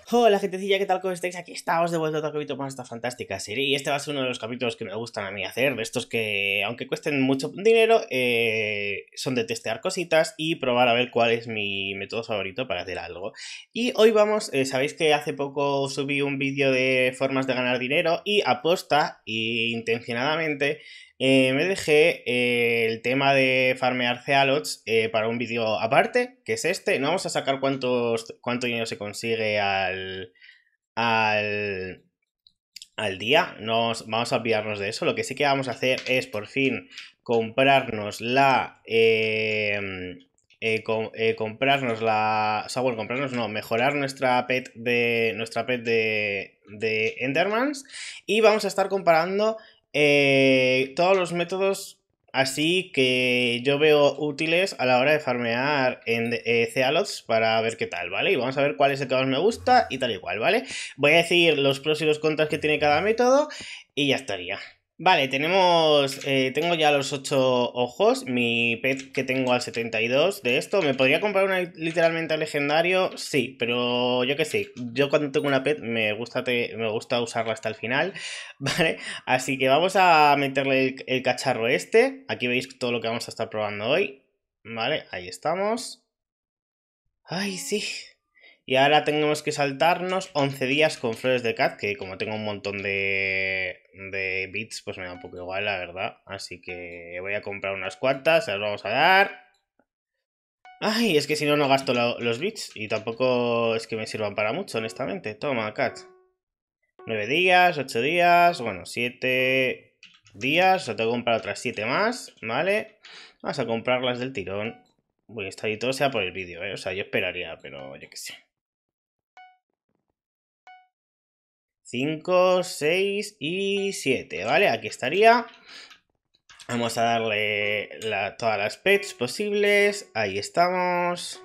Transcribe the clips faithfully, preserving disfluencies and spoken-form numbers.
Hola gentecilla, ¿qué tal? ¿Cómo estáis? Aquí estamos de vuelta a otro capítulo más de esta fantástica serie. Y este va a ser uno de los capítulos que me gustan a mí hacer, de estos que, aunque cuesten mucho dinero, eh, son de testear cositas y probar a ver cuál es mi método favorito para hacer algo. Y hoy vamos, eh, sabéis que hace poco subí un vídeo de formas de ganar dinero y aposta, e intencionadamente, eh, me dejé eh, el tema de farmear Cealots eh, para un vídeo aparte, que es este. No vamos a sacar cuántos, cuánto dinero se consigue al, al, al día. No vamos a olvidarnos de eso. Lo que sí que vamos a hacer es por fin comprarnos la... Eh, eh, com, eh, comprarnos la... O sea, bueno, comprarnos no, mejorar nuestra pet de... Nuestra pet de, de Endermans. Y vamos a estar comparando eh, todos los métodos así que yo veo útiles a la hora de farmear en eh, Cealots para ver qué tal, ¿vale? Y vamos a ver cuál es el que más me gusta y tal y cual, ¿vale? Voy a decir los pros y los contras que tiene cada método y ya estaría. Vale, tenemos. Eh, tengo ya los ocho ojos. Mi pet que tengo al setenta y dos de esto. ¿Me podría comprar una literalmente al legendario? Sí, pero yo qué sé. Yo cuando tengo una pet me gusta, te, me gusta usarla hasta el final. Vale, así que vamos a meterle el, el cacharro este. Aquí veis todo lo que vamos a estar probando hoy. Vale, ahí estamos. Ay, sí. Y ahora tenemos que saltarnos once días con flores de cat, que como tengo un montón de, de bits, pues me da un poco igual, la verdad. Así que voy a comprar unas cuantas, se las vamos a dar. Ay, es que si no, no gasto lo, los bits. Y tampoco es que me sirvan para mucho, honestamente. Toma, cat. nueve días, ocho días, bueno, siete días. O sea, tengo que comprar otras siete más, ¿vale? Vamos a comprarlas del tirón. Voy a estar y todo sea por el vídeo, ¿eh? O sea, yo esperaría, pero yo qué sé. cinco, seis y siete, ¿vale? Aquí estaría. Vamos a darle la, todas las pets posibles. Ahí estamos.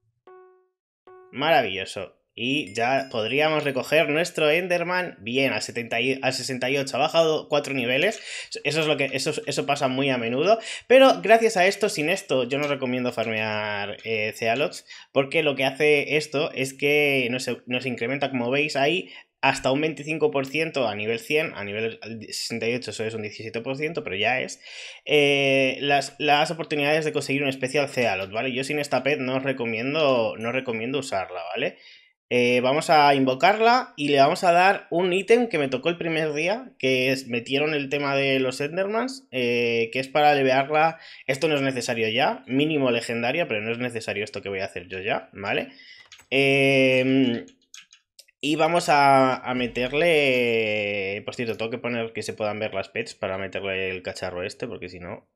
Maravilloso. Y ya podríamos recoger nuestro Enderman bien al, setenta y, al sesenta y ocho. Ha bajado cuatro niveles. Eso es lo que eso, eso pasa muy a menudo. Pero gracias a esto, sin esto, yo no recomiendo farmear eh, Cealots. Porque lo que hace esto es que nos, nos incrementa, como veis ahí, hasta un veinticinco por ciento a nivel cien, a nivel sesenta y ocho eso es un diecisiete por ciento, pero ya es, eh, las, las oportunidades de conseguir un especial Cealot, ¿vale? Yo sin esta pet no os recomiendo, no recomiendo usarla, ¿vale? Eh, vamos a invocarla y le vamos a dar un ítem que me tocó el primer día, que es, metieron el tema de los Endermans, eh, que es para levearla. Esto no es necesario ya, mínimo legendaria, pero no es necesario esto que voy a hacer yo ya, ¿vale? Eh... Y vamos a, a meterle... Por cierto, tengo que poner que se puedan ver las pets para meterle el cacharro este, porque si no...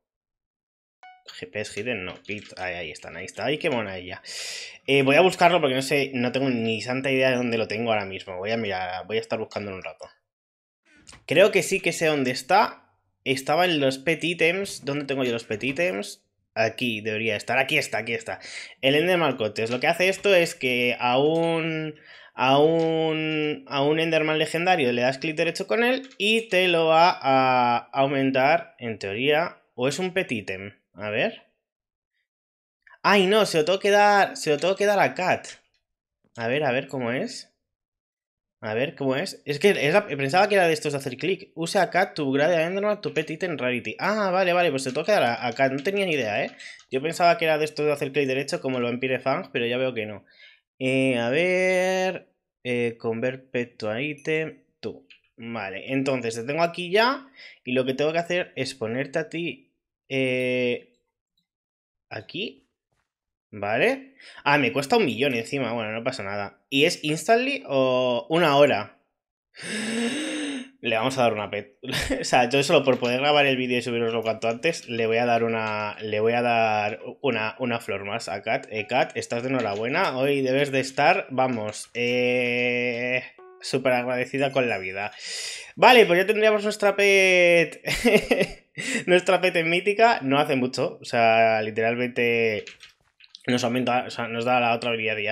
G P S Hidden, no, Pit, ahí, ahí están, ahí está, ay, qué mona ella. Eh, voy a buscarlo porque no sé, no tengo ni santa idea de dónde lo tengo ahora mismo. Voy a mirar, voy a estar buscando en un rato. Creo que sí que sé dónde está. Estaba en los pet items. ¿Dónde tengo yo los pet items? Aquí debería estar. Aquí está, aquí está. El Enderman Cotes. Lo que hace esto es que a un. A un. A un Enderman legendario le das clic derecho con él y te lo va a aumentar, en teoría. O es un pet item. A ver. Ay, no, se lo tengo que dar. Se lo tengo que dar a Cat. A ver, a ver cómo es. A ver, ¿cómo es? Es que es la- pensaba que era de estos de hacer clic. Usa acá tu grade de Enderman, tu pet item rarity. Ah, vale, vale, pues se toca dar acá. No tenía ni idea, ¿eh? Yo pensaba que era de estos de hacer clic derecho como lo Empire Fang, pero ya veo que no. Eh, a ver... Eh, convert pet to item. Tú. Vale, entonces te tengo aquí ya. Y lo que tengo que hacer es ponerte a ti... Eh, aquí. ¿Vale? Ah, me cuesta un millón encima. Bueno, no pasa nada. ¿Y es instantly o una hora? Le vamos a dar una pet. O sea, yo solo por poder grabar el vídeo y subiroslo cuanto antes, le voy a dar una. Le voy a dar una, una flor más a Kat. Eh, Kat, estás de enhorabuena. Hoy debes de estar, vamos, eh. Súper agradecida con la vida. Vale, pues ya tendríamos nuestra pet. Nuestra pet en mítica. No hace mucho. O sea, literalmente. Nos aumenta, o sea, nos da la otra habilidad y ya está.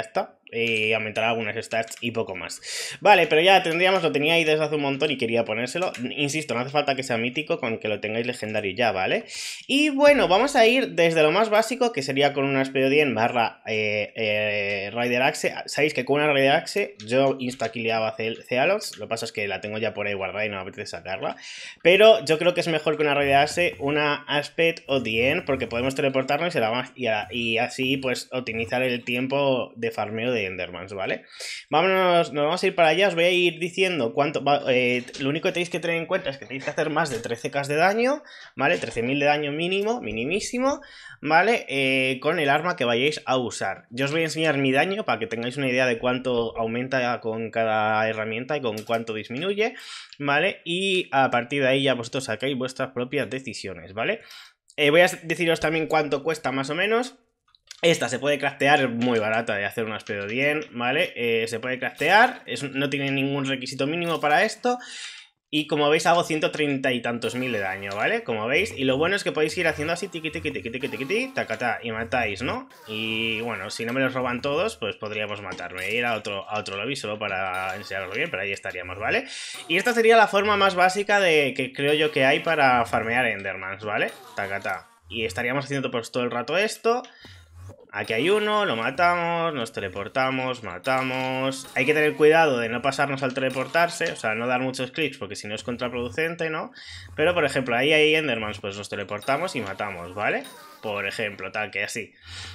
y aumentará algunas stats y poco más. Vale, pero ya tendríamos, lo tenía ahí desde hace un montón y quería ponérselo. Insisto, no hace falta que sea mítico, con que lo tengáis legendario ya, ¿vale? Y bueno, vamos a ir desde lo más básico, que sería con una Speedodien barra eh, eh, Rider Axe. Sabéis que con una Rider Axe yo insta-killeaba Cealots, lo que pasa es que la tengo ya por ahí guardada y no me apetece sacarla. Pero yo creo que es mejor que una Rider Axe una Speedodien, porque podemos teleportarnos y, la, y, a, y así pues optimizar el tiempo de farmeo de Endermans, ¿vale? Vámonos, nos vamos a ir para allá, os voy a ir diciendo cuánto... Eh, lo único que tenéis que tener en cuenta es que tenéis que hacer más de trece k de daño, ¿vale? trece mil de daño mínimo, minimísimo, ¿vale? Eh, con el arma que vayáis a usar. Yo os voy a enseñar mi daño para que tengáis una idea de cuánto aumenta con cada herramienta y con cuánto disminuye, ¿vale? Y a partir de ahí ya vosotros sacáis vuestras propias decisiones, ¿vale? Eh, voy a deciros también cuánto cuesta más o menos. Esta se puede craftear, es muy barata de hacer una Speedodien, ¿vale? Eh, se puede craftear, es, no tiene ningún requisito mínimo para esto. Y como veis hago ciento treinta y tantos mil de daño, ¿vale? Como veis, y lo bueno es que podéis ir haciendo así tiqui tiqui tiqui tiqui tiqui tiqui, tacatá, y matáis, ¿no? Y bueno, si no me los roban todos, pues podríamos matarme, ir a otro, a otro lobby solo para enseñarlo bien, pero ahí estaríamos, ¿vale? Y esta sería la forma más básica de que creo yo que hay para farmear Endermans, ¿vale? Tacatá. Y estaríamos haciendo pues todo el rato esto. Aquí hay uno, lo matamos, nos teleportamos, matamos... Hay que tener cuidado de no pasarnos al teleportarse, o sea, no dar muchos clics porque si no es contraproducente, ¿no? Pero, por ejemplo, ahí hay Endermans, pues nos teleportamos y matamos, ¿vale? Por ejemplo, tal que así.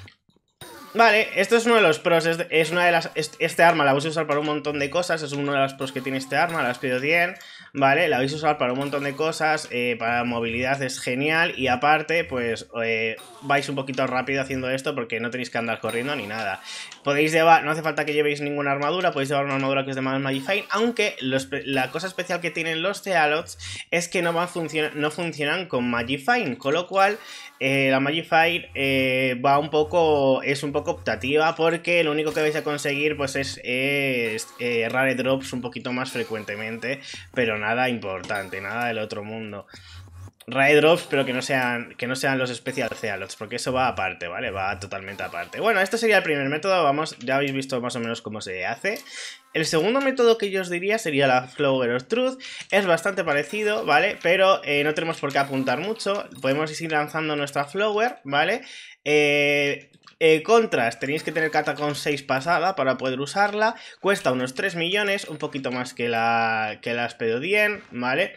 Vale, esto es uno de los pros, es, es una de las... Este arma la vais a usar para un montón de cosas, es uno de los pros que tiene este arma, la Speedodien, ¿vale? La vais a usar para un montón de cosas, eh, para movilidad es genial y aparte, pues, eh, vais un poquito rápido haciendo esto porque no tenéis que andar corriendo ni nada. Podéis llevar, no hace falta que llevéis ninguna armadura, podéis llevar una armadura que es de Magifine, aunque los, la cosa especial que tienen los Cealots es que no, van funciona, no funcionan con Magifine, con lo cual... Eh, la Magifine eh, va un poco, es un poco optativa porque lo único que vais a conseguir pues es, es eh, rare drops un poquito más frecuentemente, pero nada importante, nada del otro mundo. Rare drops, pero que no sean que no sean los Special Cealots, porque eso va aparte, ¿vale? Va totalmente aparte. Bueno, este sería el primer método, vamos, ya habéis visto más o menos cómo se hace. El segundo método que yo os diría sería la Flower of Truth. Es bastante parecido, ¿vale? Pero eh, no tenemos por qué apuntar mucho. Podemos ir lanzando nuestra Flower, ¿vale? Eh... Eh, contras, tenéis que tener Kata con seis pasada para poder usarla. Cuesta unos tres millones, un poquito más que la, que la Speedodien, ¿vale?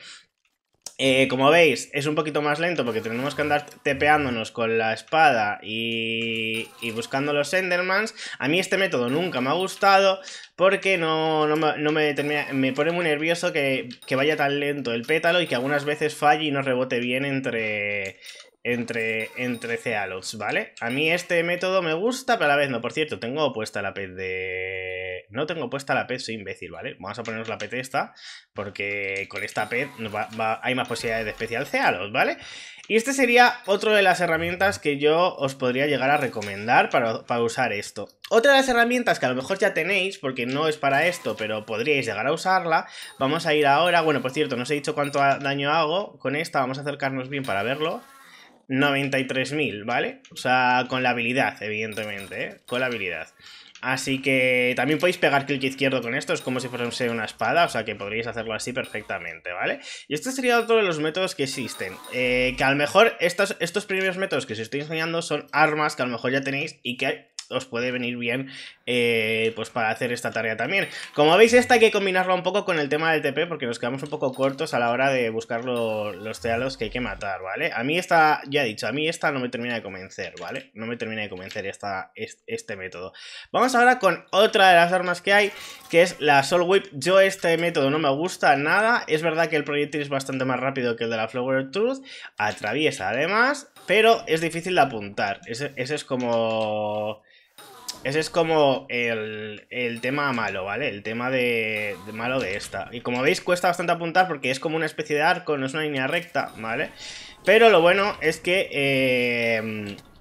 Eh, como veis, es un poquito más lento porque tenemos que andar tepeándonos con la espada y, y buscando los Endermans. A mí este método nunca me ha gustado porque no, no, me, no me, termina, me pone muy nervioso que, que vaya tan lento el pétalo y que algunas veces falle y no rebote bien entre... Entre, entre Cealots, ¿vale? A mí este método me gusta, pero a la vez no. Por cierto, tengo puesta la pet de... No tengo puesta la pet, soy imbécil, ¿vale? Vamos a ponernos la pet esta, porque con esta pet va, va, hay más posibilidades de especial Cealots, ¿vale? Y este sería otro de las herramientas que yo os podría llegar a recomendar para, para usar esto. Otra de las herramientas que a lo mejor ya tenéis, porque no es para esto, pero podríais llegar a usarla. Vamos a ir ahora... Bueno, por cierto, no os he dicho cuánto daño hago con esta. Vamos a acercarnos bien para verlo. noventa y tres mil, ¿vale? O sea, con la habilidad, evidentemente, ¿eh? Con la habilidad. Así que también podéis pegar clic izquierdo con esto, es como si fuese una espada, o sea que podríais hacerlo así perfectamente, ¿vale? Y este sería otro de los métodos que existen, eh, que a lo mejor estos, estos primeros métodos que os estoy enseñando son armas que a lo mejor ya tenéis y que os puede venir bien eh, pues para hacer esta tarea también. Como veis, esta hay que combinarla un poco con el tema del T P porque nos quedamos un poco cortos a la hora de buscar lo, los Cealots que hay que matar, ¿vale? A mí esta, ya he dicho, a mí esta no me termina de convencer, ¿vale? No me termina de convencer esta, este, este método. Vamos ahora con otra de las armas que hay, que es la Soul Whip. Yo este método no me gusta nada. Es verdad que el proyectil es bastante más rápido que el de la Flower of Truth. Atraviesa además, pero es difícil de apuntar. Ese, ese es como... Ese es como el, el tema malo, ¿vale? El tema de, de malo de esta. Y como veis cuesta bastante apuntar porque es como una especie de arco, no es una línea recta, ¿vale? Pero lo bueno es que... Eh,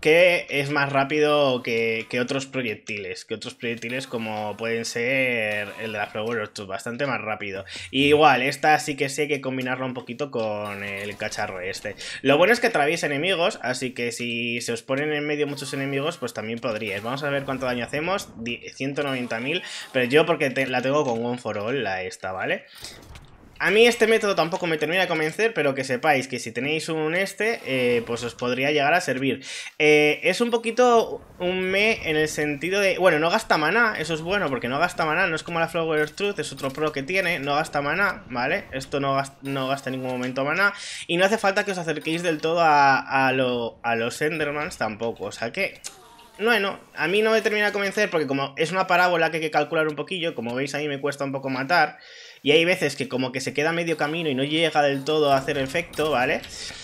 que es más rápido que, que otros proyectiles, que otros proyectiles como pueden ser el de la Flower Truth, bastante más rápido. Y igual, esta sí que sé que hay que combinarla un poquito con el cacharro este. Lo bueno es que atraviesa enemigos, así que si se os ponen en medio muchos enemigos, pues también podríais. Vamos a ver cuánto daño hacemos, ciento noventa mil, pero yo porque te, la tengo con One for All, la esta, ¿vale? A mí este método tampoco me termina de convencer, pero que sepáis que si tenéis un este, eh, pues os podría llegar a servir. Eh, es un poquito un me en el sentido de... Bueno, no gasta maná, eso es bueno porque no gasta maná, no es como la Flower Truth, es otro pro que tiene, no gasta maná, ¿vale? Esto no gasta, no gasta en ningún momento maná y no hace falta que os acerquéis del todo a, a, lo, a los Endermans tampoco, o sea que... Bueno, a mí no me termina de convencer porque como es una parábola que hay que calcular un poquillo, como veis a mí me cuesta un poco matar y hay veces que como que se queda medio camino y no llega del todo a hacer efecto, ¿vale?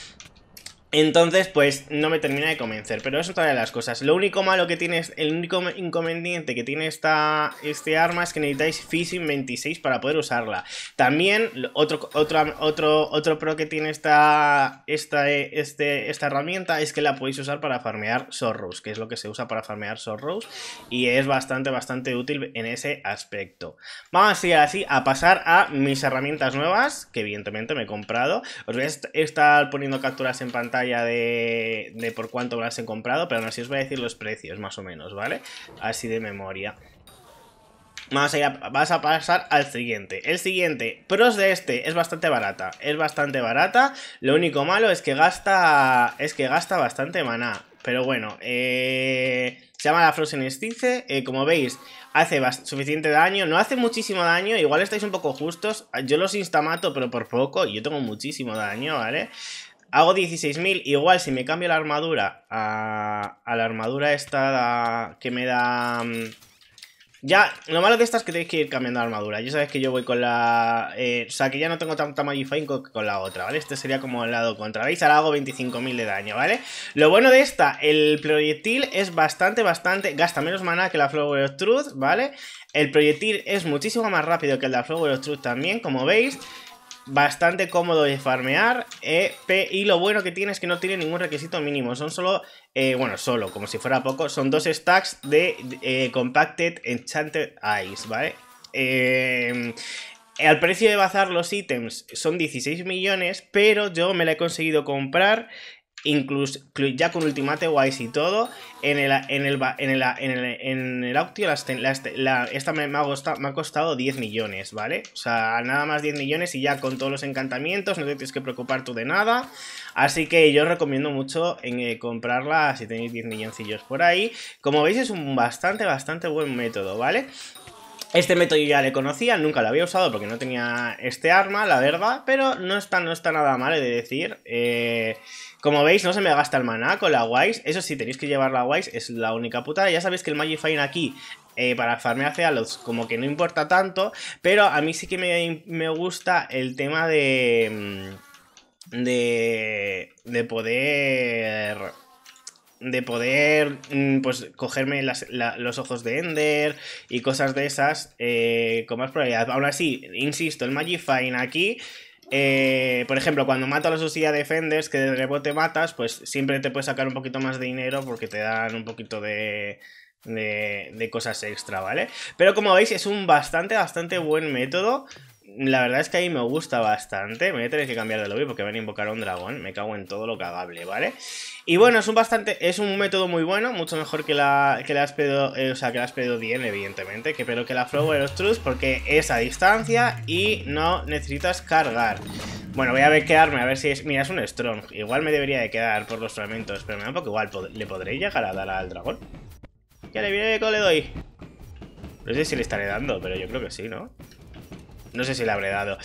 Entonces, pues, no me termina de convencer, pero eso es otra de las cosas. Lo único malo que tiene, el único inconveniente que tiene esta, este arma es que necesitáis Fishing veintiséis para poder usarla. También, otro, otro, otro, otro pro que tiene esta, esta, este, esta herramienta es que la podéis usar para farmear Sorrows, que es lo que se usa para farmear Sorrows, y es bastante, bastante útil en ese aspecto. Vamos a ir así a pasar a mis herramientas nuevas, que evidentemente me he comprado. Os voy a estar poniendo capturas en pantalla De, de por cuánto me las he comprado, pero aún así os voy a decir los precios más o menos, ¿vale? Así de memoria. Vamos a, ir a, vas a pasar al siguiente. El siguiente, pros de este, es bastante barata. Es bastante barata. Lo único malo es que gasta. Es que gasta bastante maná. Pero bueno, eh, se llama la Frozen Stice. Eh, como veis, hace suficiente daño. No hace muchísimo daño. Igual estáis un poco justos. Yo los instamato, pero por poco. Y yo tengo muchísimo daño, ¿vale? Hago dieciséis mil, igual si me cambio la armadura a, a la armadura esta que me da... Ya, lo malo de esta es que tenéis que ir cambiando la armadura. Ya sabéis que yo voy con la... Eh, o sea, que ya no tengo tanta Magifying con, con la otra, ¿vale? Este sería como el lado contra. ¿Veis? Ahora hago veinticinco mil de daño, ¿vale? Lo bueno de esta, el proyectil es bastante, bastante... Gasta menos maná que la Flower of Truth, ¿vale? El proyectil es muchísimo más rápido que el de la Flower of Truth también, como veis. Bastante cómodo de farmear, eh, y lo bueno que tiene es que no tiene ningún requisito mínimo. Son solo, eh, bueno, solo, como si fuera poco, son dos stacks de eh, Compacted Enchanted Eyes, ¿vale? Eh, al precio de bazar los ítems son dieciséis millones, pero yo me la he conseguido comprar incluso ya con Ultimate Wise y todo en el en el en el en el, en el Auction la, la, esta me, me, ha costado, me ha costado diez millones, ¿vale? O sea, nada más diez millones y ya con todos los encantamientos no te tienes que preocupar tú de nada. Así que yo os recomiendo mucho en eh, comprarla si tenéis diez milloncillos por ahí. Como veis es un bastante bastante buen método, ¿vale? Este método yo ya le conocía, nunca lo había usado porque no tenía este arma, la verdad, pero no está, no está nada mal, he de decir. Eh, como veis, no se me gasta el maná con la Wise. Eso sí, tenéis que llevar la Wise, es la única putada. Ya sabéis que el Magifying aquí, eh, para farmear Cealots, como que no importa tanto, pero a mí sí que me, me gusta el tema de... De, de poder... De poder, pues, cogerme las, la, los ojos de Ender y cosas de esas eh, con más probabilidad. Aún así, insisto, el Magifying aquí, eh, por ejemplo, cuando mato a los Usia Defenders, que de rebote matas, pues siempre te puedes sacar un poquito más de dinero porque te dan un poquito de... De, de cosas extra, ¿vale? Pero como veis es un bastante, bastante buen método. La verdad es que ahí me gusta bastante. Me voy a tener que cambiar de lobby porque van a invocar a un dragón. Me cago en todo lo cagable, ¿vale? Y bueno, es un bastante, es un método muy bueno. Mucho mejor que la que la Aspedo, eh, o sea, que la Aspedo Dien, evidentemente, que, pero que la Flower of Truth, porque es a distancia y no necesitas cargar. Bueno, voy a ver quedarme, a ver si es... Mira, es un Strong. Igual me debería de quedar por los fragmentos, pero me da un poco igual. ¿Le podré llegar a dar al dragón? Ya le viene cómo le doy. No sé si le estaré dando, pero yo creo que sí, ¿no? No sé si le habré dado.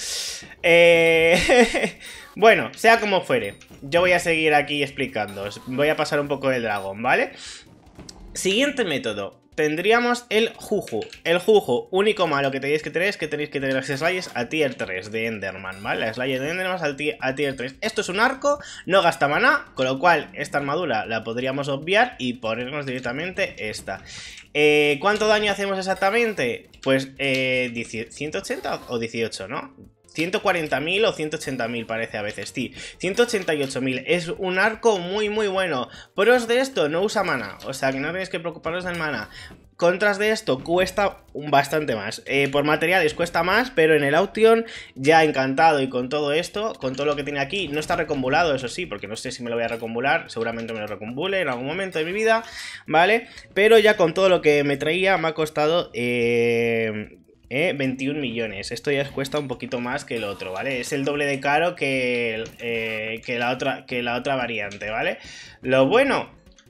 Eh... bueno, sea como fuere, yo voy a seguir aquí explicando. Voy a pasar un poco del dragón, ¿vale? Siguiente método. Tendríamos el Juju. El Juju, único malo que tenéis que tener es que tenéis que tener las slayes a tier tres de Enderman, ¿vale? Las slayes de Enderman a tier tres. Esto es un arco, no gasta maná, con lo cual esta armadura la podríamos obviar y ponernos directamente esta. Eh, ¿Cuánto daño hacemos exactamente? Pues eh, ciento ochenta o dieciocho, ¿no? ciento cuarenta mil o ciento ochenta mil parece a veces, sí. ciento ochenta y ocho mil. Es un arco muy muy bueno. Pros de esto, no usa mana. O sea que no tenéis que preocuparos del mana. Contras de esto, cuesta bastante más. Eh, por materiales cuesta más, pero en el Auction ya encantado y con todo esto, con todo lo que tiene aquí, no está recombulado, eso sí, porque no sé si me lo voy a recombular, seguramente me lo recombule en algún momento de mi vida, ¿vale? Pero ya con todo lo que me traía me ha costado... Eh... Eh, veintiún millones, esto ya cuesta un poquito más que el otro, ¿vale? Es el doble de caro que, el, eh, que, la, otra, que la otra variante, ¿vale? Lo bueno...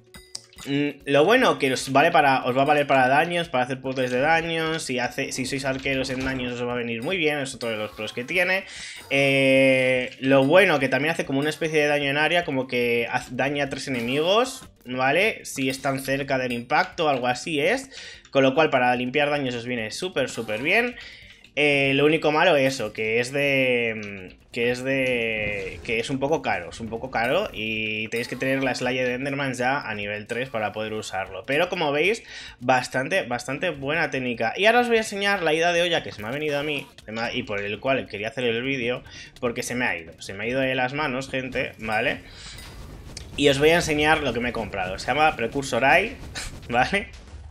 Lo bueno que os vale para os va a valer para daños, para hacer potes de daños. Si hace, si sois arqueros en daños os va a venir muy bien, es otro de los pros que tiene. Eh, lo bueno que también hace como una especie de daño en área, como que daña a tres enemigos, ¿vale? Si están cerca del impacto o algo así es. Con lo cual para limpiar daños os viene súper súper bien. Eh, lo único malo es eso, que es de... Que es de... Que es un poco caro, es un poco caro y tenéis que tener la Slayer de Enderman ya a nivel tres para poder usarlo. Pero como veis, bastante, bastante buena técnica. Y ahora os voy a enseñar la ida de olla que se me ha venido a mí y por el cual quería hacer el vídeo, porque se me ha ido. Se me ha ido de las manos, gente, ¿vale? Y os voy a enseñar lo que me he comprado. Se llama Precursor Eye, ¿vale?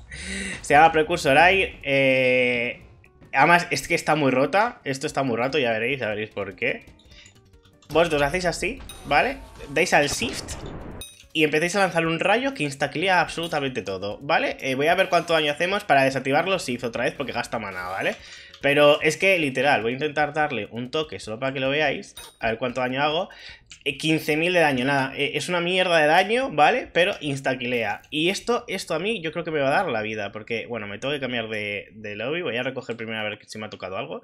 Se llama Precursor Eye, eh... Además, es que está muy rota. Esto está muy roto, ya veréis, ya veréis por qué. Vosotros hacéis así, ¿vale? Dais al Shift y empecéis a lanzar un rayo que instaclea absolutamente todo, ¿vale? Eh, voy a ver cuánto daño hacemos para desactivarlo Shift otra vez porque gasta mana, ¿vale? Pero es que, literal, voy a intentar darle un toque solo para que lo veáis. A ver cuánto daño hago. Eh, quince mil de daño, nada. Eh, es una mierda de daño, ¿vale? Pero instaquilea. Y esto, esto a mí yo creo que me va a dar la vida. Porque, bueno, me tengo que cambiar de, de lobby. Voy a recoger primero a ver si me ha tocado algo.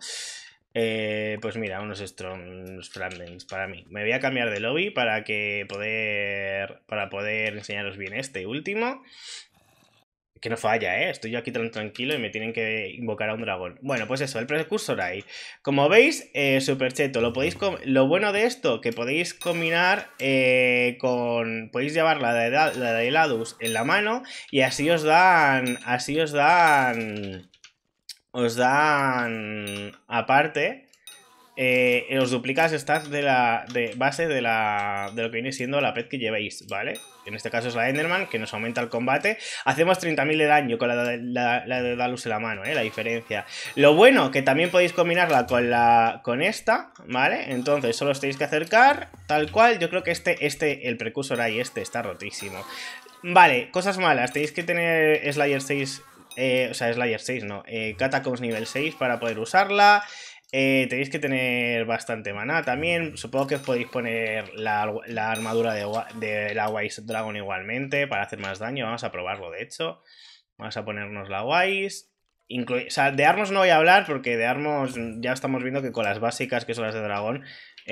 Eh, pues mira, unos strong, unos Flandens para mí. Me voy a cambiar de lobby para que poder, para poder enseñaros bien este último. Que no falla, ¿eh? Estoy yo aquí tan tranquilo y me tienen que invocar a un dragón. Bueno, pues eso, el Precursor ahí. Como veis, eh, super cheto. Lo, podéis lo bueno de esto, que podéis combinar eh, con... Podéis llevar la de, la de Ladus en la mano y así os dan... Así os dan... Os dan... Aparte... Eh, os duplicas stats de la de base de la de lo que viene siendo la pet que llevéis, ¿vale? En este caso es la Enderman, que nos aumenta el combate. Hacemos treinta mil de daño con la de, la, la de Dalus en la mano, ¿eh? La diferencia. Lo bueno, que también podéis combinarla con la con esta, ¿vale? Entonces solo os tenéis que acercar, tal cual. Yo creo que este, este el Precursor ahí, este está rotísimo. Vale, cosas malas. Tenéis que tener Slayer seis, eh, o sea, Slayer seis, no, eh, Catacombs nivel seis para poder usarla. Eh, tenéis que tener bastante maná también. Supongo que podéis poner la, la armadura de, de la Wise Dragon igualmente para hacer más daño. Vamos a probarlo, de hecho. Vamos a ponernos la Wise. Inclu o sea, de armos no voy a hablar porque de armos ya estamos viendo que con las básicas, que son las de dragón,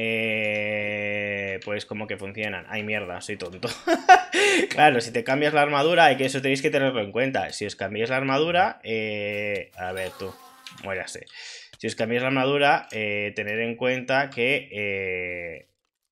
eh, pues como que funcionan. Ay, mierda, soy tonto. Claro, si te cambias la armadura, hay que eso tenéis que tenerlo en cuenta. Si os cambiáis la armadura, eh, a ver tú, muérase. Si os cambiáis la armadura, eh, tener en cuenta que... Eh...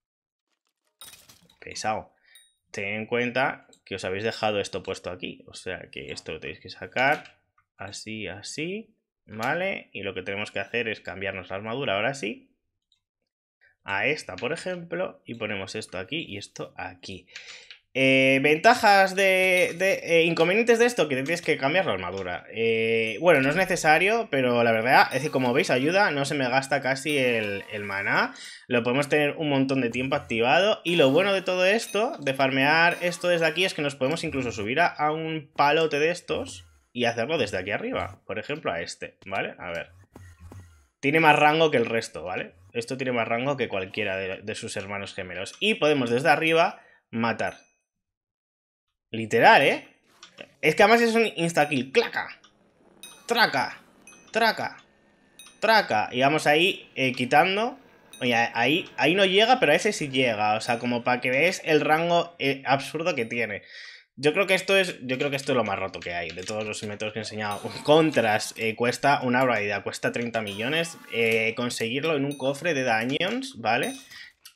Pesado. Tened en cuenta que os habéis dejado esto puesto aquí. O sea que esto lo tenéis que sacar. Así, así. ¿Vale? Y lo que tenemos que hacer es cambiarnos la armadura ahora sí. A esta, por ejemplo. Y ponemos esto aquí y esto aquí. Eh, ventajas de, de eh, inconvenientes de esto, que tienes que cambiar la armadura. Eh, bueno, no es necesario, pero la verdad es que como veis ayuda, no se me gasta casi el, el maná. Lo podemos tener un montón de tiempo activado. Y lo bueno de todo esto, de farmear esto desde aquí, es que nos podemos incluso subir a, a un palote de estos y hacerlo desde aquí arriba. Por ejemplo a este, ¿vale? A ver. Tiene más rango que el resto, ¿vale? Esto tiene más rango que cualquiera de, de sus hermanos gemelos. Y podemos desde arriba matar. Literal, ¿eh? Es que además es un insta-kill. ¡Claca! ¡Traca! ¡Traca! ¡Traca! Y vamos ahí eh, quitando. Oye, ahí, ahí no llega, pero a ese sí llega. O sea, como para que veáis el rango eh, absurdo que tiene. Yo creo que esto es. Yo creo que esto es lo más roto que hay. De todos los métodos que he enseñado. Contras, eh, cuesta una barbaridad. Cuesta treinta millones. Eh, conseguirlo en un cofre de Dungeons, ¿vale?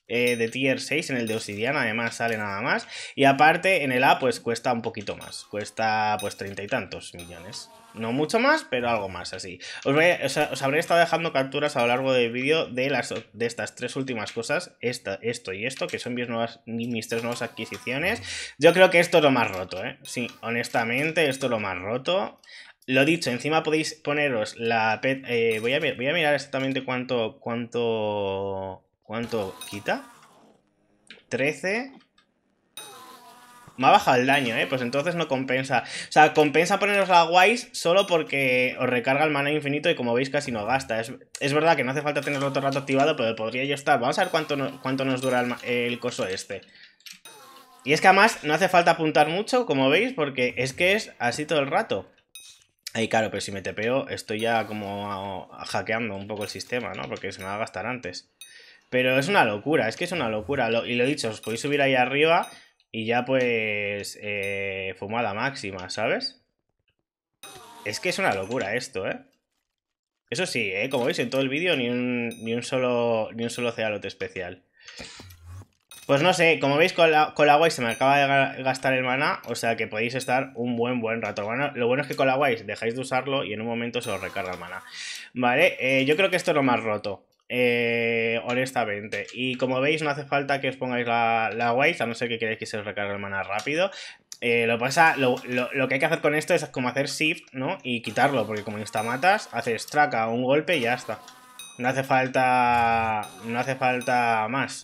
eh, de tier seis, en el de obsidiana además sale nada más. Y aparte en el A pues cuesta un poquito más, cuesta pues treinta y tantos millones. No mucho más, pero algo más así. Os, voy, os, os habré estado dejando capturas a lo largo del vídeo de, las, de estas tres últimas cosas, esta, esto y esto, que son mis, nuevas, mis tres nuevas adquisiciones. Yo creo que esto es lo más roto, ¿eh? Sí, honestamente, esto es lo más roto. Lo dicho, encima podéis poneros la pet... Eh, voy, a, voy a mirar exactamente cuánto, cuánto, cuánto quita. trece... Me ha bajado el daño, ¿eh? Pues entonces no compensa. O sea, compensa poneros la guays solo porque os recarga el mana infinito y como veis casi no gasta. Es, es verdad que no hace falta tenerlo todo el rato activado, pero podría yo estar. Vamos a ver cuánto, no, cuánto nos dura el, el coso este. Y es que además no hace falta apuntar mucho, como veis, porque es que es así todo el rato. Ahí claro, pero si me tepeo estoy ya como hackeando un poco el sistema, ¿no? Porque se me va a gastar antes. Pero es una locura, es que es una locura. Lo, y lo dicho, os podéis subir ahí arriba... Y ya pues eh, fumada máxima, ¿sabes? Es que es una locura esto, ¿eh? Eso sí, ¿eh? Como veis en todo el vídeo ni un, ni un solo ni un solo cealote especial. Pues no sé, como veis con la, con la guay se me acaba de gastar el mana, o sea que podéis estar un buen buen rato. Bueno, lo bueno es que con la guay dejáis de usarlo y en un momento se os recarga el mana. Vale, eh, yo creo que esto es lo más roto. Eh, honestamente, y como veis no hace falta que os pongáis la, la Wise, a no ser que queráis que se os recargue el mana rápido. eh, lo, pasa, lo, lo, lo que hay que hacer con esto es como hacer shift, ¿no? Y quitarlo, porque como instamatas haces traca un golpe y ya está. No hace falta no hace falta más.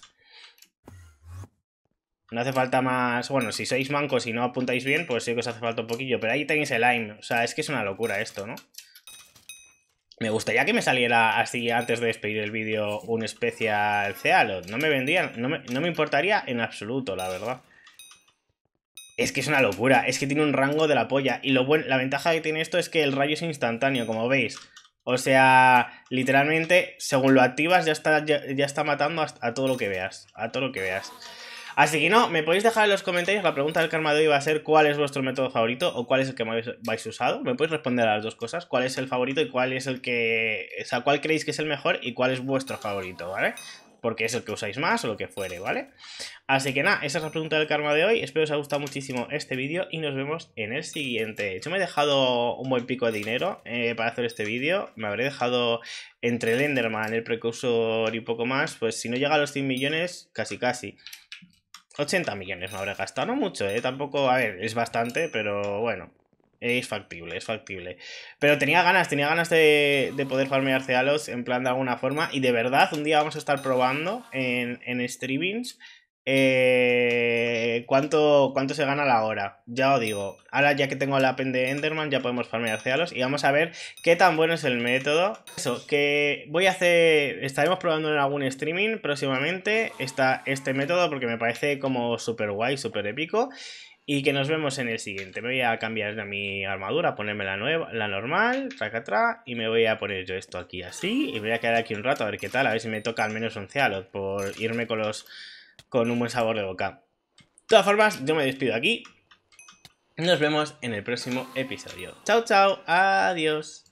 No hace falta más... Bueno, si sois mancos y no apuntáis bien, pues sí que os hace falta un poquillo, pero ahí tenéis el aim. O sea, es que es una locura esto, ¿no? Me gustaría que me saliera así antes de despedir el vídeo un especial Cealot. No me vendrían, no me, no me importaría en absoluto, la verdad. Es que es una locura, es que tiene un rango de la polla. Y lo bueno, la ventaja que tiene esto es que el rayo es instantáneo, como veis. O sea, literalmente, según lo activas, ya está, ya, ya está matando a, a todo lo que veas. A todo lo que veas. Así que no, me podéis dejar en los comentarios, la pregunta del karma de hoy va a ser cuál es vuestro método favorito o cuál es el que más vais usado. Me podéis responder a las dos cosas, cuál es el favorito y cuál es el que... O sea, cuál creéis que es el mejor y cuál es vuestro favorito, ¿vale? Porque es el que usáis más o lo que fuere, ¿vale? Así que nada, esa es la pregunta del karma de hoy. Espero os haya gustado muchísimo este vídeo y nos vemos en el siguiente. Yo me he dejado un buen pico de dinero eh, para hacer este vídeo. Me habré dejado entre el Enderman, el precursor y poco más. Pues si no llega a los cien millones, casi casi. ochenta millones me habré gastado, no mucho, ¿eh? Tampoco, a ver, es bastante, pero bueno, es factible, es factible. Pero tenía ganas, tenía ganas de, de poder farmear cealos en plan de alguna forma. Y de verdad, un día vamos a estar probando en, en streamings eh, ¿cuánto, cuánto se gana la hora. Ya os digo, ahora ya que tengo la pen de Enderman ya podemos farmear cealos y vamos a ver qué tan bueno es el método. Eso, que voy a hacer, estaremos probando en algún streaming próximamente esta, este método porque me parece como súper guay, súper épico. Y que nos vemos en el siguiente. Me voy a cambiar de mi armadura, ponerme la nueva, la normal, traca atrás, y me voy a poner yo esto aquí así. Y me voy a quedar aquí un rato a ver qué tal, a ver si me toca al menos un cealot por irme con los con un buen sabor de boca. De todas formas, yo me despido aquí. Nos vemos en el próximo episodio. Chao, chao, adiós.